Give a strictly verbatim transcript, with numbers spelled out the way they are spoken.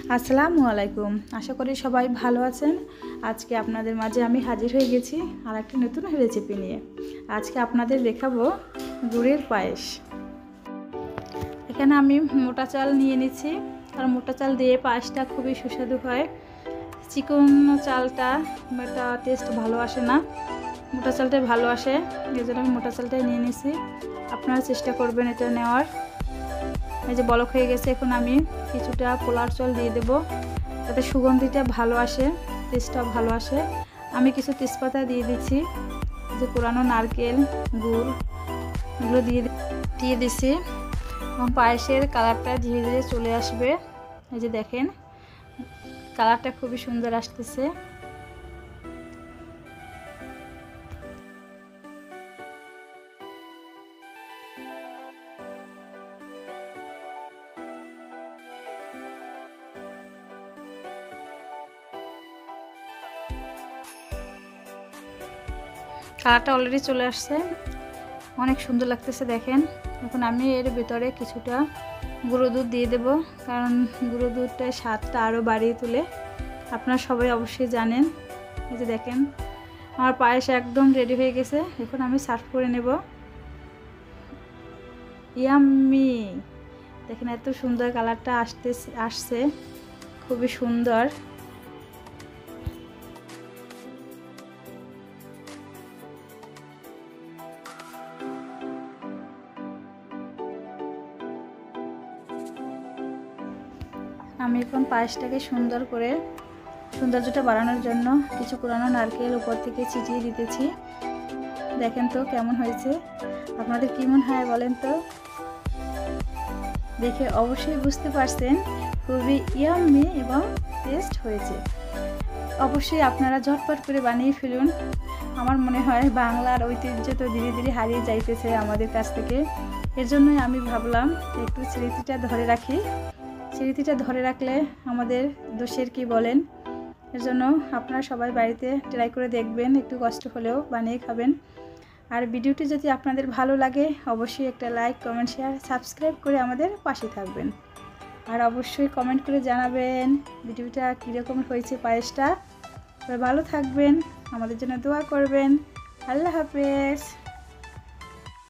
আসসালামু আলাইকুম। আশা করি সবাই ভালো আছেন। আজকে আপনাদের মাঝে আমি হাজির হয়ে গেছি আর একটা নতুন রেসিপি নিয়ে। আজকে আপনাদের দেখাবো গুড়ের পায়েস। এখানে আমি মোটা চাল নিয়ে নিচ্ছি, আর মোটা চাল দিয়ে পায়েসটা খুবই সুস্বাদু হয়। চিকন চালটা এটা টেস্ট ভালো আসে না, মোটা চালটাই ভালো আসে, এই জন্য আমি মোটা চালটাই নিয়ে নিছি। আপনারা চেষ্টা করবেন এটা নেওয়ার। এই যে বলক হয়ে গেছে, এখন আমি কিছুটা পোলার চাল দিয়ে দেব, যাতে সুগন্ধিটা ভালো আসে, টেস্টটা ভালো আসে। আমি কিছু তেজপাতা দিয়ে দিচ্ছি, যে পুরানো নারকেল, গুড় এগুলো দিয়ে দিয়ে দিচ্ছি, এবং পায়েসের কালারটা ধীরে ধীরে চলে আসবে। এই যে দেখেন, কালারটা খুবই সুন্দর আসতেছে। কালারটা অলরেডি চলে আসছে, অনেক সুন্দর লাগতেছে দেখেন। এখন আমি এর ভিতরে কিছুটা গুঁড়ো দুধ দিয়ে দেব, কারণ গুঁড়ো দুধটা স্বাদটা আরও বাড়িয়ে তোলে। আপনারা সবাই অবশ্যই জানেন। এই যে দেখেন, আমার পায়েস একদম রেডি হয়ে গেছে। এখন আমি সার্ভ করে নেব। ইয়াম্মি, দেখেন এত সুন্দর কালারটা আসতে আসছে, খুবই সুন্দর। আমি এখন পায়েসটাকে সুন্দর করে সৌন্দর্যটা বাড়ানোর জন্য কিছু পুরানো নারকেল উপর থেকে ছিটিয়ে দিতেছি। দেখেন তো কেমন হয়েছে, আপনাদের কেমন হয় বলেন তো। দেখে অবশ্যই বুঝতে পারছেন খুবই ইয়াম্মি এবং টেস্ট হয়েছে। অবশ্যই আপনারা ঝটপট করে বানিয়ে ফেলুন। আমার মনে হয় বাংলার ঐতিহ্য তো ধীরে ধীরে হারিয়ে যাইতেছে আমাদের কাছ থেকে। এর জন্যই আমি ভাবলাম একটু স্মৃতিটা ধরে রাখি। স্মৃতিটা ধরে রাখলে আমাদের দোষের কি বলেন। এর জন্য আপনারা সবাই বাড়িতে ট্রাই করে দেখবেন, একটু কষ্ট হলেও বানিয়ে খাবেন। আর ভিডিওটি যদি আপনাদের ভালো লাগে অবশ্যই একটা লাইক, কমেন্ট, শেয়ার, সাবস্ক্রাইব করে আমাদের পাশে থাকবেন। আর অবশ্যই কমেন্ট করে জানাবেন ভিডিওটা কীরকম হয়েছে পায়েসটা। ভালো থাকবেন, আমাদের জন্য দোয়া করবেন। আল্লাহ হাফেজ।